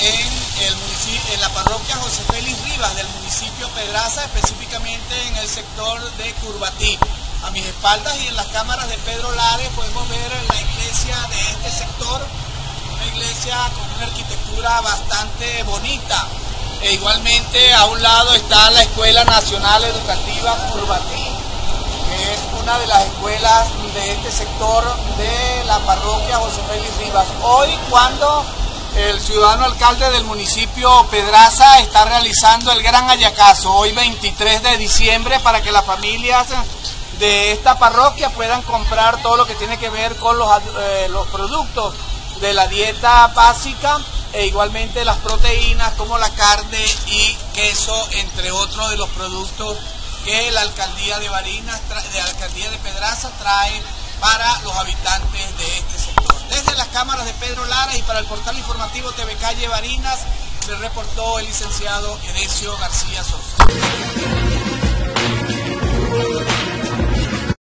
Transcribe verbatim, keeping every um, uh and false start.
en, el municipio, en la parroquia José Félix Rivas del municipio Pedraza, específicamente en el sector de Curvatí. A mis espaldas y en las cámaras de Pedro Lares podemos ver la iglesia de este sector, una iglesia con una arquitectura bastante bonita. E igualmente a un lado está la Escuela Nacional Educativa Curvatí, que es una de las escuelas de este sector de la parroquia José Félix Rivas. Hoy, cuando el ciudadano alcalde del municipio Pedraza está realizando el gran hallacazo, hoy veintitrés de diciembre, para que las familias de esta parroquia puedan comprar todo lo que tiene que ver con los, eh, los productos de la dieta básica, e igualmente las proteínas como la carne y queso, entre otros de los productos que la alcaldía de Barinas, de la alcaldía de Pedraza trae para los habitantes de este sector. Desde las cámaras de Pedro Lara y para el portal informativo T V Calle Barinas, le reportó el licenciado Edesio García Sosa.